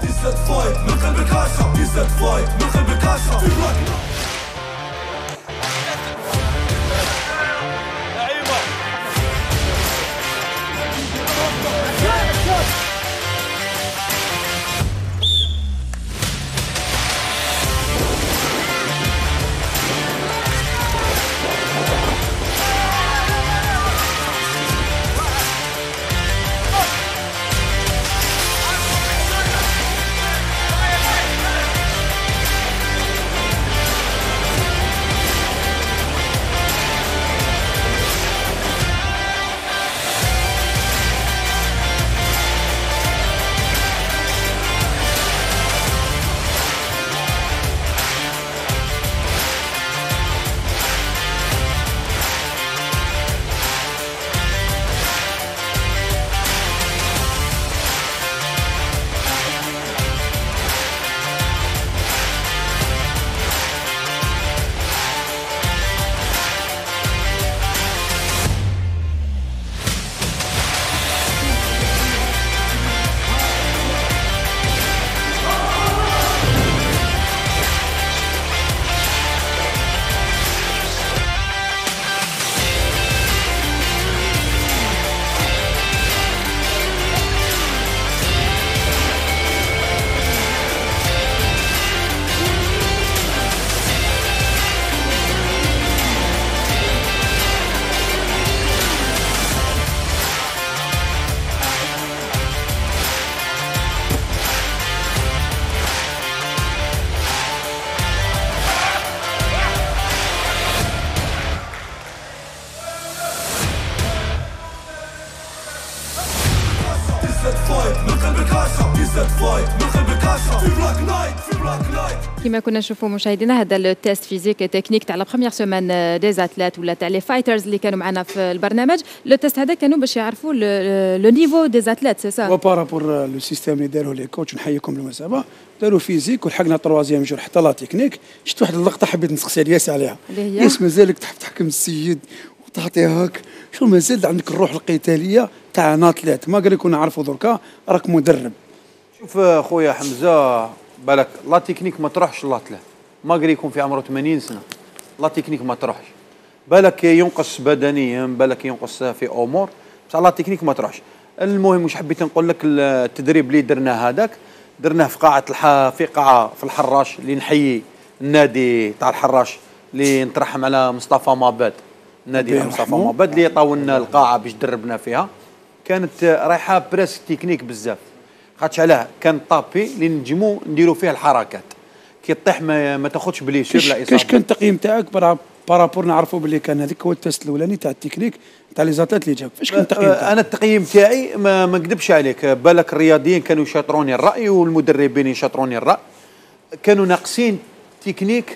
كما كنا نشوفوا مشاهدينا هذا التيست فيزيك تكنيك تاع لا بروميير سومان دي زاتلات ولا تاع لي فايترز اللي كانوا معنا في البرنامج. لو تيست هذا كانوا باش يعرفوا لو نيفو دي زاتلات سي سا. وبارابور لو سيستيم اللي داروه لي كوتش، نحييكم بالمسابقه، داروا فيزيك ولحقنا تروازيام جور حتى لا تكنيك. شفت واحد اللقطه حبيت نسقسي الياس عليها، ياس مازالك تحب تحكم السيد وتعطي هاك، شو مازال عندك الروح القتاليه تاع ناتلات، ما قال لك نعرفوا دركا راك مدرب. شوف خويا حمزه، بالك لا تكنيك ما تروحش لاطله، ما قال يكون في عمره 80 سنه لا تكنيك ما تروحش، بالك ينقص بدنيا، بالك ينقص في امور، بصح لا تكنيك ما تروحش. المهم واش حبيت نقول لك، التدريب اللي درناه هذاك درناه في قاعه في قاعه في الحراش، اللي نحيي النادي تاع الحراش اللي نترحم على مصطفى ماباد، النادي تاع مصطفى ماباد اللي طاولنا القاعه باش دربنا فيها، كانت رايحه بريس تكنيك بزاف، خاطش علاه كان طابي اللي نجمو نديروا فيه الحركات، كي طيح ما تاخذش بليسير لا اصابه. كاش كان التقييم تاعك بارابور نعرفوا باللي كان هذيك هو التست الاولاني تاع التكنيك تاع لي زاتلات اللي جاك، فاش كان التقييم تاعك؟ انا التقييم تاعي ما نكذبش عليك، بالك الرياضيين كانوا يشاطروني الراي والمدربين يشاطروني الراي، كانوا ناقصين تكنيك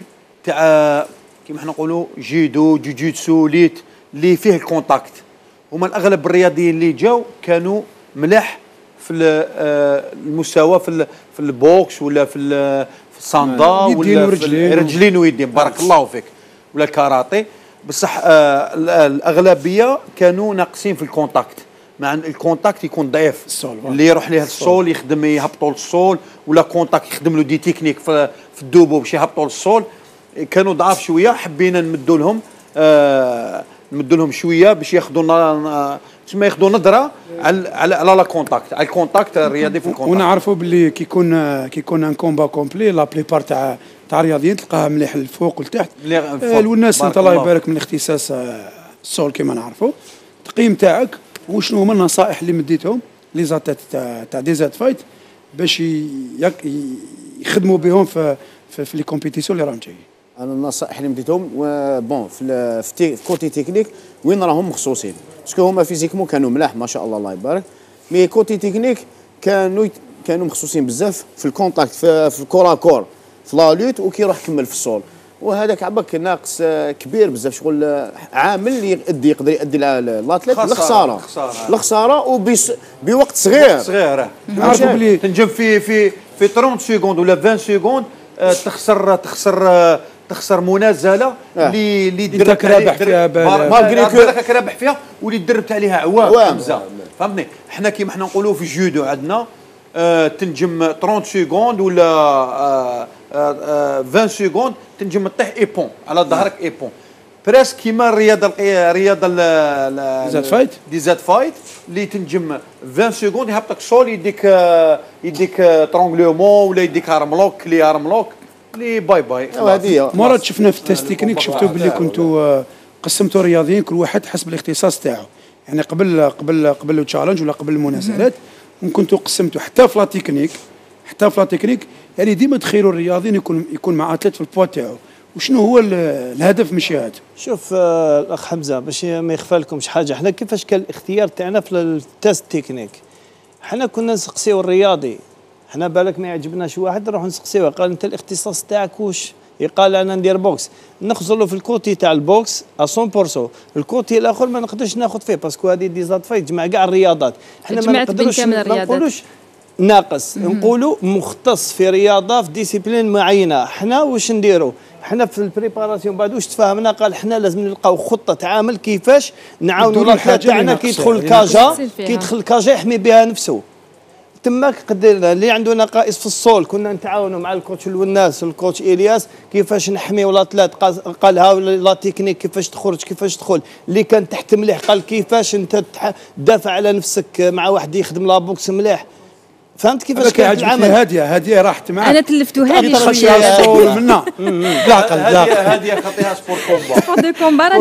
تاع كيما حنا نقولوا جيدو جوجيتسو ليت اللي فيه الكونتاكت. هما الاغلب الرياضيين اللي جاوا كانوا ملاح في المستوى في البوكس ولا في الصاندا ولا في الرجلين ويدين، بارك الله فيك، ولا الكاراتي، بصح الاغلبيه كانوا ناقصين في الكونتاكت، مع الكونتاكت يكون ضعيف، اللي يروح ليه الصول يخدم يهبطوا للصول، ولا كونتاكت يخدم له دي تكنيك في الدوبو باش يهبطوا للصول، كانوا ضعاف شويه، حبينا نمدوا لهم شويه باش ياخذوا تسمى ياخذوا نظره على لا كونتاكت، على الكونتاكت الرياضي في الكونتاكت. ونعرفوا باللي كي يكون ان كومبا كومبلي لا بليبار تاع الرياضيين تلقاها مليح الفوق لتحت، والناس انت الله يبارك من اختصاص الصول كما نعرفوا. التقييم تاعك وشنو هما النصائح اللي مديتهم لي زاتات تاع دي زاد فايت باش يخدموا بهم في لي كومبيتيسيون اللي راهم جايين؟ انا النصائح اللي مديتهم بون في كوتي تكنيك وين راهم مخصوصين، باسكو هما فيزيكمون كانوا ملاح ما شاء الله الله يبارك، مي كوتي تكنيك كانوا مخصوصين بزاف في الكونتاكت في الكورا كور في لا لوت، وكي يروح يكمل في الصول، وهذاك عباك ناقص كبير بزاف، شغل عامل اللي يقدر يؤدي الاتليت الخساره بوقت صغير نعرفوا بلي تنجم في 30 سكوند ولا 20 سكوند تخسر منازله اللي درك رابح فيها بالك رابح فيها واللي دربت عليها عوام حمزه، فهمتني. حنا كيما حنا نقولوا في الجودو عندنا تنجم 30 سكوند ولا 20 سكوند تنجم تطيح ايبون على ظهرك ايبون بريسك كيما الرياضه دي زاد فايت اللي تنجم 20 سكوند يهبطك سول يديك ترونغلومون ولا يديك ارملوك لي ارملوك لي باي باي. هذه مرات شفنا في التست تكنيك شفتوا باللي كنتوا قسمتوا الرياضيين كل واحد حسب الاختصاص تاعو، يعني قبل التشالنج ولا قبل المنازلات كنتوا قسمتوا حتى في لا تكنيك يعني ديما تخيلوا الرياضيين يكون مع اتليت في البوا تاعو، وشنو هو الهدف من هذا؟ شوف الاخ حمزه باش ما يخفى لكمش حاجه، احنا كيفاش كان الاختيار تاعنا في التست تكنيك، احنا كنا نسقسيو الرياضي، احنا بالك ما يعجبناش واحد نروح نسقسيوه قال انت الاختصاص تاعك واش؟ يقال انا ندير بوكس، نخزروا في الكوتي تاع البوكس 100%، الكوتي الاخر ما نقدرش ناخذ فيه باسكو هذه ديزاد فايت تجمع كاع الرياضات، احنا ما نقدروش ما نقولوش ناقص، نقولوا مختص في رياضه في ديسيبلين معينه. احنا واش نديروا؟ احنا في البريباراسيون بعد واش تفاهمنا قال احنا لازم نلقاو خطه عمل كيفاش نعاونوا الاتليت تاعنا كي يدخل الكاجا يحمي بها نفسه. تماك قدرنا اللي عنده نقائص في الصول كنا نتعاونوا مع الكوتش الوناس والكوتش الياس كيفاش نحميو الاتليت، قال ها لا تكنيك كيفاش تخرج كيفاش تدخل، اللي كان تحت مليح قال كيفاش انت تدافع على نفسك مع واحد يخدم لا بوكس مليح. فهمت كيفاش كان العمل؟ هاديه راحت معك، انا تلفتوها لي شويه منا بالعقل هاديه خطيها سبور كومبا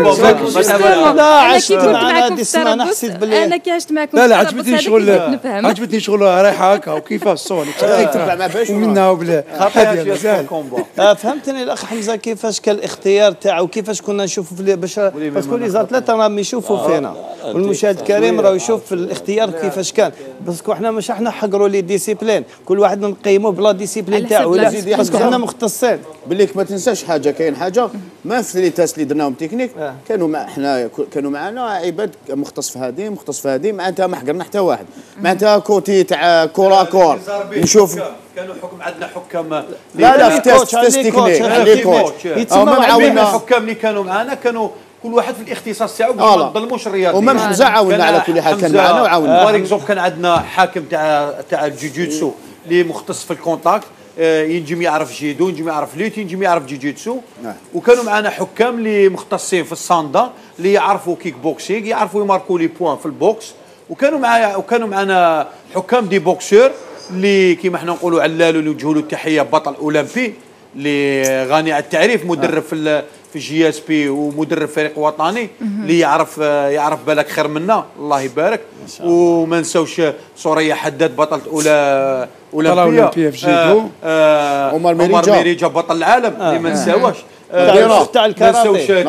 لا عشت معنا هذه السمانه حسيت باللي انا كي عشت معكم لا عجبتني شغل رايحه هكا وكيفاش الصول تبع مع باش ومنا وبلا هاديه مزال. فهمتني الاخ حمزه كيفاش كان الاختيار تاعو كيفاش كنا نشوفوا باش باسكو لي زاتليت راهم يشوفوا فينا والمشاهد الكريم راه يشوف في الاختيار كيفاش كان، باسكو احنا مش احنا حقروا لي ديسيبلين كل واحد نقيموه بلا ديسيبلين تاعو باسكو حنا مختصين. بالليك ما تنساش حاجه، كاين حاجه ما في لي تاس اللي درناهم تكنيك كانوا معنا عباد مختص في هذه معناتها ما حقرنا حتى واحد، معناتها كوتي تاع كورا كور نشوف كانوا حكم عندنا حكام لا في تيست تكنيك لي كوتش يتسمى معاونا الحكام اللي كانوا معنا كانوا كل واحد في الاختصاص تاعو باش ما نظلموش الرياضيين. ومام حمزه عاوننا على كل حال، كان معنا وعاوننا. فور اكزومبل كان عندنا حاكم تاع الجوجيتسو اللي مختص في الكونتاكت، ينجم يعرف جيدو، ينجم يعرف ليت، ينجم يعرف جوجيتسو. وكانوا معنا حكام اللي مختصين في الصاندا اللي يعرفوا كيك بوكسينغ، يعرفوا يماركوا لي بوان في البوكس. وكانوا معنا حكام دي بوكسور اللي كيما حنا نقولوا علالو اللي نوجهوا له التحيه بطل اولمبي اللي غني عن التعريف، مدرب في جي اس بي ومدرب فريق وطني اللي يعرف بالك خير منا الله يبارك. وما نساوش سوريا حداد بطلة اولمبيه في جيدو، عمر ميريجا بطل العالم اللي ما نساوش، تاع الكاراتي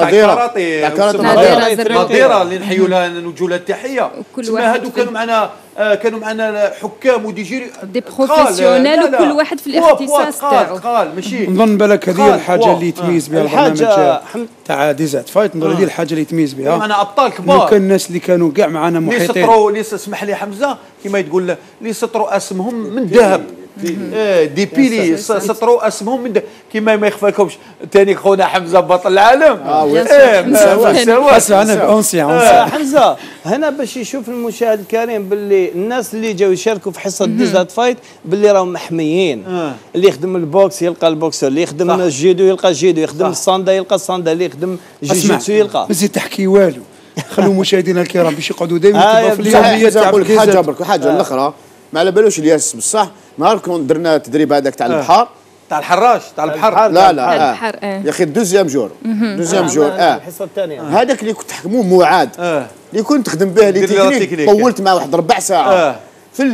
نظيره اللي نحيوا لها نوجهوا لها التحيه. تما هادو كانوا معنا حكام وديجيري دي بروفيسيونيل وكل واحد في الاختصاص تاعو. قال ماشي نظن بالك هذه الحاجه اللي يتميز بها البرنامج تاع ديزاد فايت، نظن هذه الحاجه اللي يتميز بها. معنا ابطال كبار، كان الناس اللي كانوا كاع معنا محيطين اللي اسمح لي حمزه كما تقول اللي سطروا اسمهم من ذهب، دي بيلي سطروا اسمهم من كيما ما يخفاكمش ثاني خونا حمزه بطل العالم. حمزه هنا باش يشوف المشاهد الكريم باللي الناس اللي جاوا يشاركوا في حصه ديزاد فايت باللي راهم محميين. اللي يخدم البوكس يلقى البوكسر، اللي يخدم الجيدو يلقى الجيدو، يخدم الصاندا يلقى الصاندا، اللي يخدم جيجيتسو يلقى. ما تحكي والو، خلوا مشاهدينا الكرام باش يقعدوا دائما في اليوميات تاع حاجه الاخرى ما على بالوش الياس بصح. نهار كون درنا التدريب هذاك تاع البحر تاع الحراش تاع البحر لا يا اخي دوزيام جور الحصه الثانيه هذاك اللي كنت تحكموه معاد اللي كنت تخدم به لي تكنيك، طولت مع واحد ربع ساعه في الليل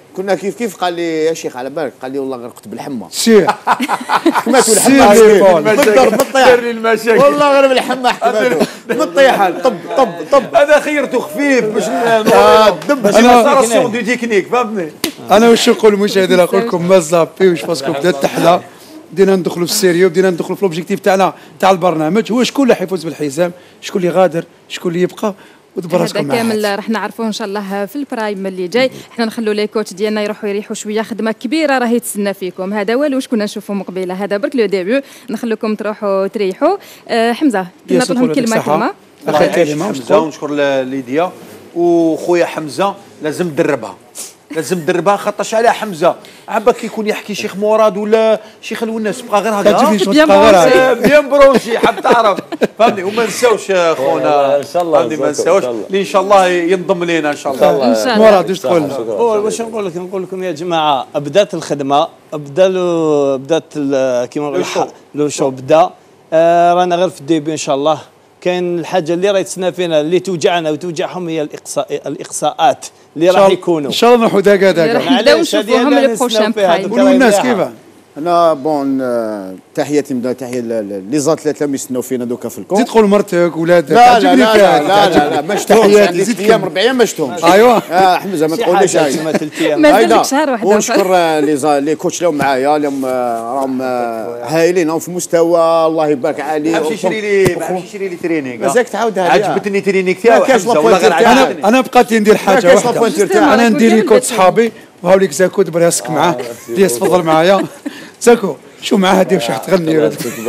كنا كيف قال لي يا شيخ على بالك، قال لي والله غرقت بالحمى. سير حكمته الحمى بالضرب بالطيح. دير لي المشاكل والله غير بالحمى حكمته بالطيحه. طب هذا خيرته خفيف باش دب انستالاسيون دو تكنيك فهمتني. انا واش نقول للمشاهدين، نقول لكم ما زابيوش باسكو بدات تحلى، بدينا ندخلوا في السيريو، بدينا ندخلوا في لوبجيكتيف تاعنا تاع البرنامج، هو شكون اللي حيفوز بالحزام، شكون اللي غادر، شكون اللي يبقى، ودبر راسكم هذا كامل راح نعرفوه ان شاء الله في البرايم اللي جاي. احنا نخلوا لي كوتش ديالنا يروحوا يريحوا شويه، خدمه كبيره راهي تسنى فيكم. هذا والو واش كنا نشوفوا مقبله، هذا برك لو ديبيو، نخلوكم تروحوا تريحوا. حمزه نعطي لهم كلمه. اخر كلمه ونشكر ليديا وخويا حمزه. لازم تدربها خاطرش على حمزه عباك كيكون يحكي شيخ مراد ولا شيخ الوناس بقى غير هكا بيان بروشي حاب تعرف فهمني. وما نساوش خونا ان شاء الله ما نساوش اللي ان شاء الله ينضم لينا ان شاء الله. مراد واش تقول؟ واش نقول لكم يا جماعه، بدات الخدمه، بدات كيما لو شو بدا، رانا غير في الديبي ان شاء الله. كاين الحاجه اللي راهي تسنى فينا اللي توجعنا وتوجعهم هي الاقصاءات اللي راح يكونوا ان شاء الله نروحوا دقا راح نبداو نشوفوهم لو بروشان برايم. والناس كيفاه؟ انا بون تحياتي لي زاتليت اللي يستناو فينا دوكا في الكون. زيد تقول مرتك ولادك. لا ما شفتهمش. تحياتي زيد ايام 4 ايام ما شفتهمش. ايوه حمزه ما تقوليش هاي مازال شهر واحد. ونشكر لي كوتش اللي معايا، اليوم راهم هايلين في مستوى الله يبارك عالي. ما يشري لي ترينينغ. مازالك تعاودها لي. عجبتني ترينينغ تاعو. انا بقات ندير حاجه واحده، انا ندير لي كوت صحابي وهاوليك زاكو دبر راسك معاه. ديس تفضل معايا زاكو، شو معاه دير واش راح تغني.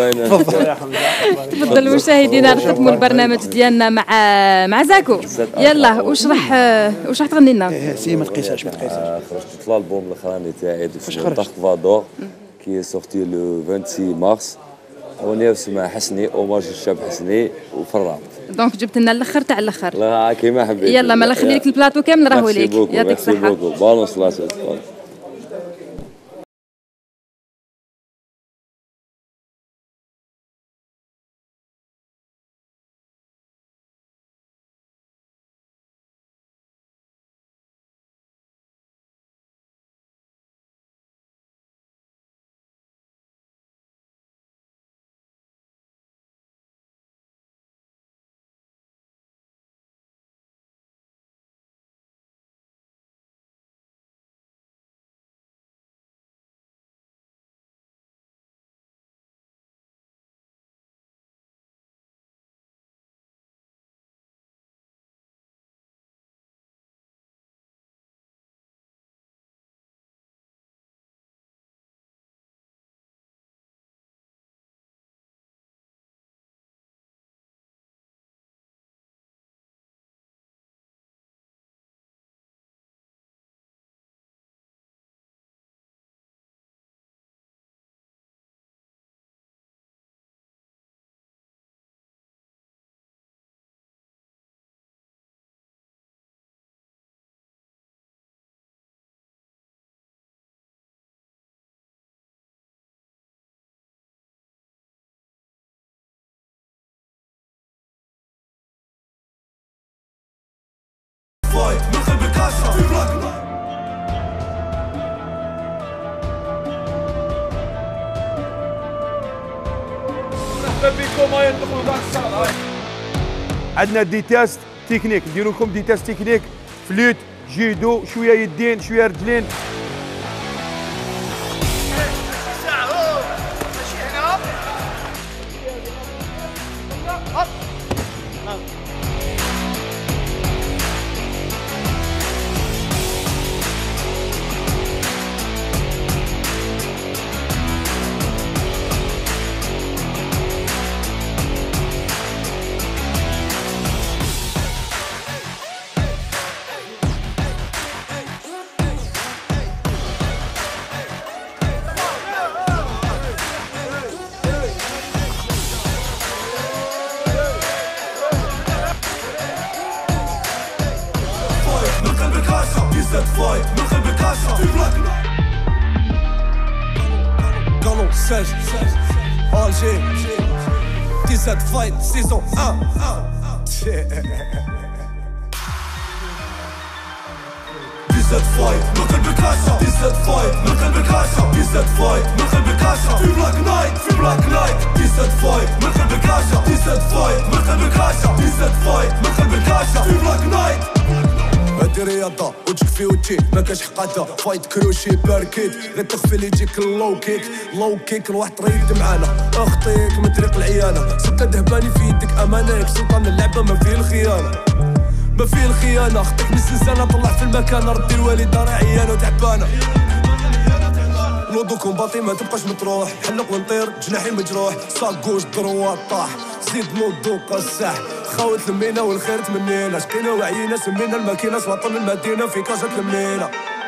تفضل مشاهدينا، نختموا البرنامج ديالنا مع زاكو. يلا واش راح تغني لنا؟ سي ما تقيسهاش ما تقيسهاش. خرجت في الالبوم الاخراني تاعي دو فادور كي سورتي لو 26 مارس. اغنيه اسمها حسني، اوماج للشاب حسني وفرام. دونك جبت لنا الاخر تاع الاخر. لا كيما حبيت. يلا ما نخلي لك البلاطو كامل راهو ليك. يعطيك الصحه. بالونس لاس. من قلب الكاشة في بلاك نايت. مرحبا بكم، هيا ندخلوا كاع الصالة. عندنا دي تيست تكنيك، نديرو لكم دي تيست تكنيك، فلوت، جيدو، شوية يدين، شوية رجلين. فايت من قلب الكاشة في بلاك نايت. قالوا ساج الجي دي زاد فايت سيزون 1. دي زاد فايت من قلب قلبك عاشا دي زاد فايت من قلبك عاشا دي زاد فايت من قلبك عاشا في بلاك نايت في بلاك نايت دي زاد فايت من قلبك عاشا دي زاد فايت من قلبك عاشا دي زاد فايت من قلبك عاشا في بلاك نايت هادي رياضة وتكفي وتي ما كاش حقادة فايت كروشي باركيت غير تخفي اللي يجيك اللو كيك لو كيك الواحد ريد معانا اخطيك من طريق العيانة سكة دهباني في يدك امانك سلطان اللعبة ما فيه الخيانة ما فيه الخيانة خطيك من الزنزانة طلع في المكان ردي الوالدة راه عيانة وتعبانة لودو كومباطي ما تبقاش متروح حلق ونطير جناحي مجروح ساكوش دروات طاح زيد لودو قساح خاوت لمينا والخير تمنينا شقينا وعينا سمينا الماكينة سلطان المدينة في كاشة المنينة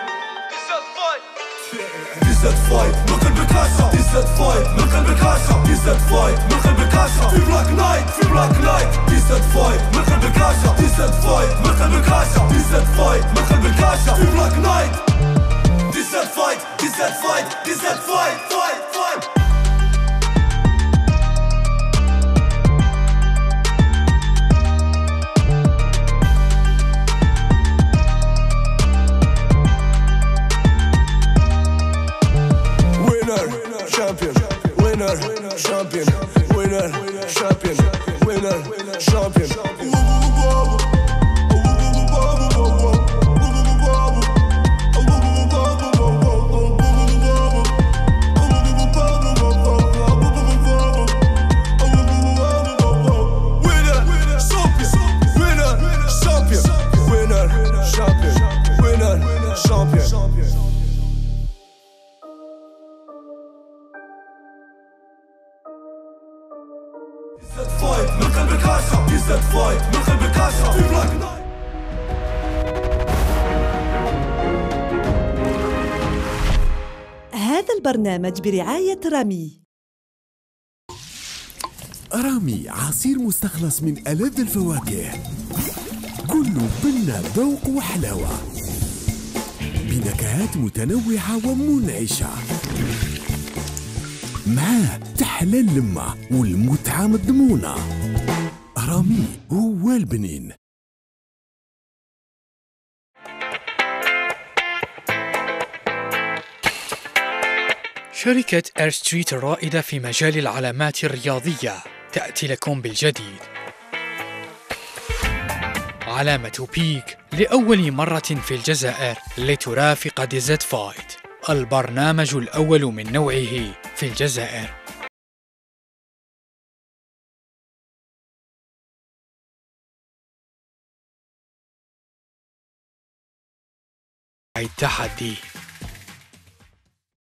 دي زاد فايت من قلبك عاشا دي زاد فايت من قلبك عاشا دي زاد فايت من قلبك عاشا في بلاك نايت في بلاك نايت دي زاد فايت من قلبك عاشا دي زاد فايت من قلبك عاشا دي زاد فايت من قلبك عاشا في بلاك نايت دي زاد فايت دي زاد فايت دي زاد فايت فايت فايت champion, winner, champion, winner, champion, winner, champion. هذا البرنامج برعاية رامي. رامي عصير مستخلص من ألذ الفواكه، كله بنا ذوق وحلاوة، بنكهات متنوعة ومنعشة، معاه تحلى اللمة والمتعة مضمونة. رامي هو البنين. شركة اير ستريت الرائدة في مجال العلامات الرياضية تأتي لكم بالجديد. علامة بيك لأول مرة في الجزائر لترافق ديزاد فايت، البرنامج الأول من نوعه في الجزائر. التحدي